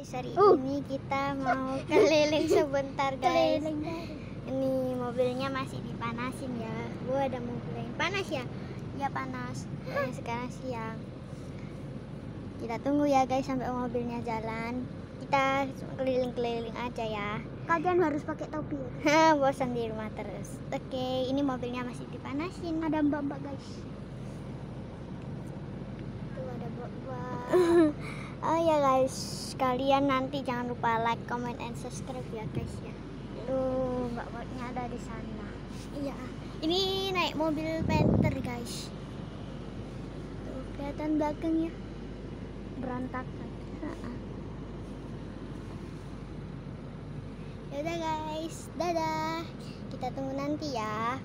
guys, hari ini kita mau keliling sebentar guys. Ini mobilnya masih dipanasin ya. Gua ada mobil yang panas ya. Ya panas. Sekarang siang. Kita tunggu ya guys sampai mobilnya jalan. Kita keliling-keliling aja ya. Kalian harus pakai topi ya. Bosan di rumah terus. Oke, ini mobilnya masih dipanasin. Ada mbak-mbak guys. Tuh ada mbak-mbak. Oh ya guys, kalian nanti jangan lupa like, comment, and subscribe ya guys ya. Tuh mbak-mbaknya ada di sana. Iya, ini naik mobil Panther guys. Tuh kelihatan belakangnya berantakan. Yaudah guys, dadah. Kita tunggu nanti ya.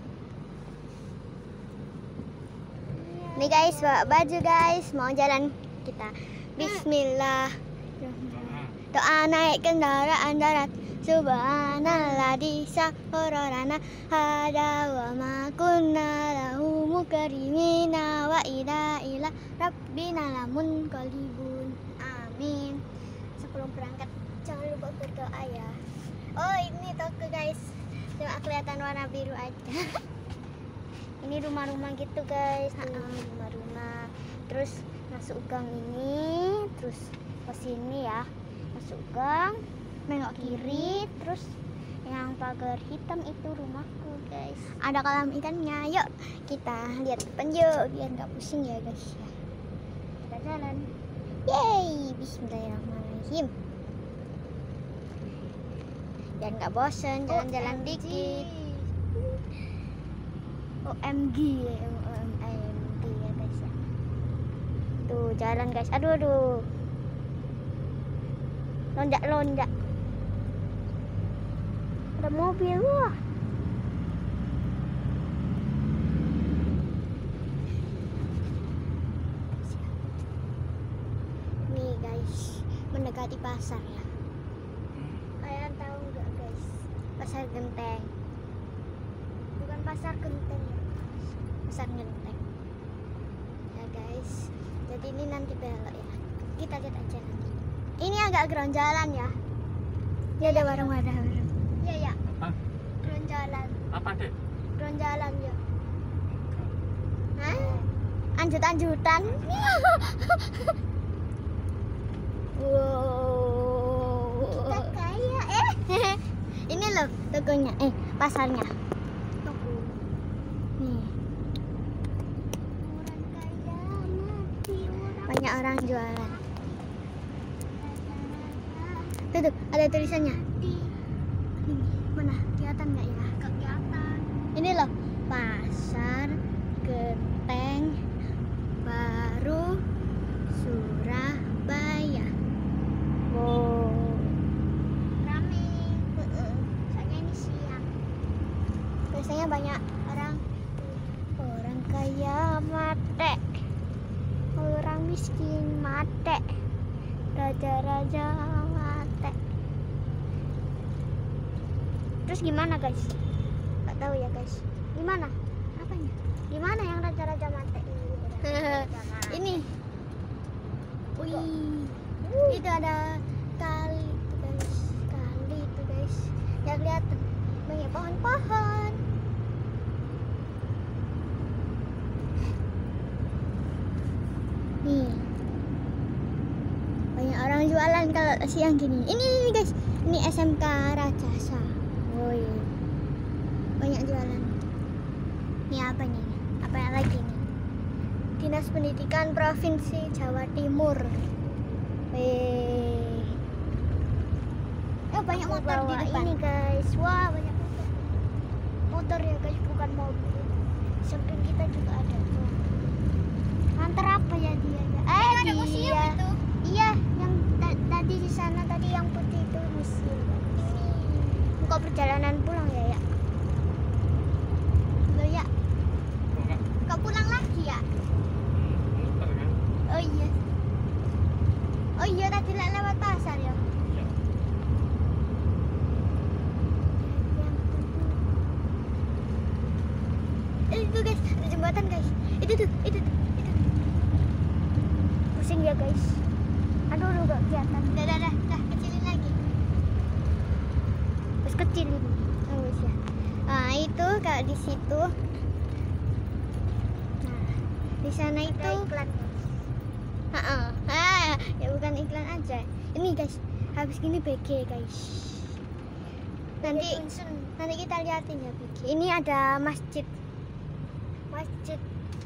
Nih guys, bawa baju guys, mau jalan kita. Bismillah. Doa naik kendaraan darat. Subhanallah di sahororana hada wa ma kunna lahu mukarimina wa ila rabbina lamun qalibun. Amin. Sebelum berangkat jangan lupa berdoa ya. Oh ini toko guys, cuma kelihatan warna biru aja. Ini rumah-rumah gitu guys, rumah-rumah. Terus masuk gang ini, terus ke sini ya, masuk gang, nengok kiri, terus yang pagar hitam itu rumahku guys. Ada kolam ikannya, yuk kita lihat depan yuk, biar nggak pusing ya guys. Kita jalan, yeay, bismillahirrahmanirrahim. Biar nggak bosan, jalan-jalan dikit. OMG ya guys ya. Tuh jalan guys, aduh. Lonjak. Ada mobil, wah. Nih guys, mendekati pasar ya. Kalian tahu nggak guys, pasar Genteng? Bukan pasar Genteng ya, pasar Genteng ya guys. Jadi ini nanti belok ya, kita lihat aja nanti. Ini agak geronjalan ya. Ya ada warung-warung. Iya. Apa? Geronjalan. Apa dek? Geronjalan ya. Hah? Anjut-anjutan. Wow. Kita kaya Ini loh tokonya, pasarnya. Toko. Nih. Orang kaya mati orang. Banyak orang jualan. Tuh, ada tulisannya. Ini mana? Kelihatan nggak ya? Kelihatan. Ini loh, Pasar Genteng Baru Surabaya. Wow. Rame. Soalnya ini siang. Biasanya banyak orang kaya mate, orang miskin mate, raja-raja mate. Terus gimana guys? Gak tahu ya guys. Gimana? Apanya? Gimana yang raja-raja mate? Ini. Wih. Itu ada kali itu guys. Kali itu guys. Ya kelihatan banyak pohon-pohon. Nih. Banyak orang jualan kalau siang gini. Ini guys. Ini SMK Rajasa. Woi. Banyak jualan. Ini apa nih? Apa yang lagi nih? Dinas Pendidikan Provinsi Jawa Timur. Banyak motor di depan. Ini guys. Wah, banyak motor. Motor ya guys, bukan mobil. Samping kita juga ada tuh. Antar apa ya dia? Ada museum itu. Iya, yang tadi di sana tadi yang putih itu museum. Ini kok perjalanan pulang ya? Loh ya, kok pulang lagi ya? Muter kan? Oh iya tadi lewat pasar ya. Iya. Itu guys, ada jembatan guys. Itu tuh. Pusing ya guys. Aduh, gak kelihatan. Dah. kecil ini. Bagus ya. Nah, itu kayak di situ. Nah, di sana itu iklan. ya bukan iklan aja. Ini guys, habis gini BG guys. Nanti kita liatin ya BG. Ini ada masjid. Masjid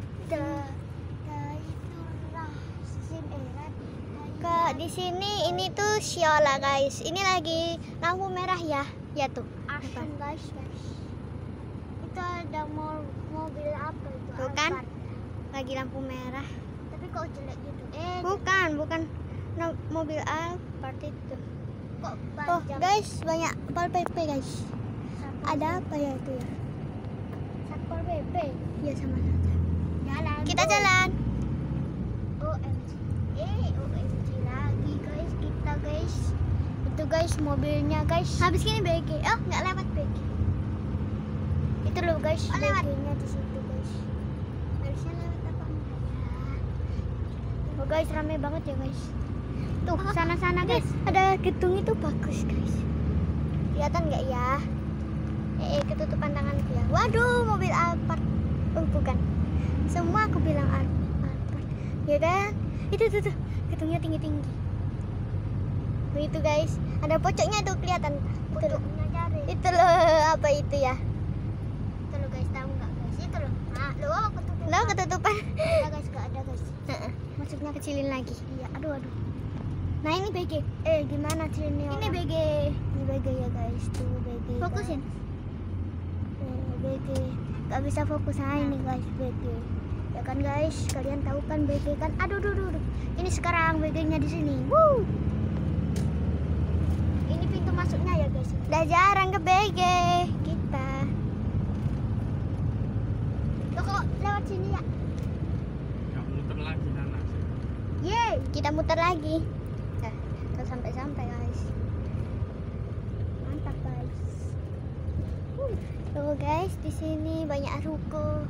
ke di sini ini tuh Siola guys. Ini lagi lampu merah ya. Ya tuh. Action guys. Itu ada mobil apa itu? Bukan. Alphard. Lagi lampu merah. Tapi kok jelek gitu? Bukan mobil Alphard itu. Kok Tuh panjang? guys, banyak Satpol PP guys. Satpol Ada apa ya itu ya? Satpol PP. Ya sama saja. Jalan. Kita jalan. OMG. OMG lagi guys. Kita guys. Itu guys mobilnya guys. Habis gini BG. Oh, nggak lewat BG. Itu loh guys. Oh, lewat. BG-nya di situ guys. Harusnya lewat apa enggak ya? Oh guys, ramai banget ya guys. Tuh, sana-sana guys. Ada gedung itu bagus guys. Kelihatan nggak ya? Ketutupan tanganku ya. Waduh, mobil Alphard. Oh, bukan. Semua aku bilang Alphard. Ya kan? Itu tuh. Gedungnya tinggi-tinggi. Begitu guys. Ada pocoknya tuh kelihatan. Itu loh. Pocoknya cari. Itu loh, apa itu ya? Itu loh guys, tahu nggak guys? Itu loh. Nah, loh ketutupan. Loh, ketutupan. Ada guys, nggak ada guys. Maksudnya kecilin lagi. Iya, aduh. Nah, ini BG. Gimana sini? Ini BG. Ini BG ya guys. Tuh BG. Fokusin. BG. Gak bisa fokus. Nah, ini guys BG. Ya kan guys, kalian tahu kan BG kan? Aduh. Ini sekarang BG-nya di sini. Woo. Ini pintu masuknya ya guys. Udah jarang ke BG kita. Loh kok lewat sini ya? Nggak muter lagi sana sih. Yeay, kita muter lagi. Nah, kita sampai guys. Mantap guys. Tuh guys, di sini banyak ruko.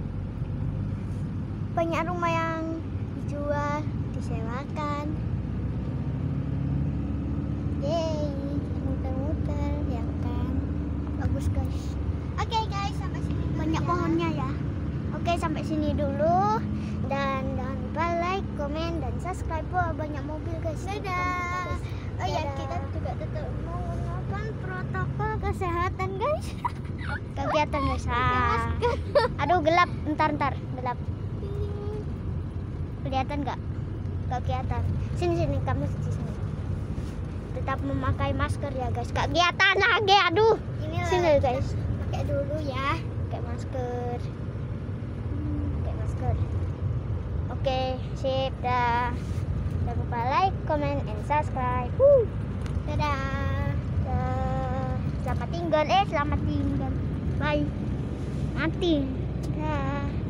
Banyak rumah yang dijual, disewakan. Yeay, muter-muter ya kan. Bagus guys. Oke guys, sampai sini dulu Banyak ya. pohonnya ya. Oke, sampai sini dulu. Dan jangan lupa like, komen, dan subscribe. Wah, banyak mobil guys. Dadah. Oh ya, Dadah. kita juga tetap menggunakan protokol kesehatan guys. Kegiatan guys. Aduh, gelap. Ntar gelap. Kelihatan nggak? Nggak kelihatan. Sini kamu di sini. Tetap memakai masker ya guys. Nggak kelihatan lagi. Aduh. Ini Sini guys. pakai dulu ya. Pakai masker. Pakai masker. Oke, sip dah. Jangan lupa like, comment, and subscribe. Dadah. Selamat tinggal. Selamat tinggal. Bye. Mati. Dah.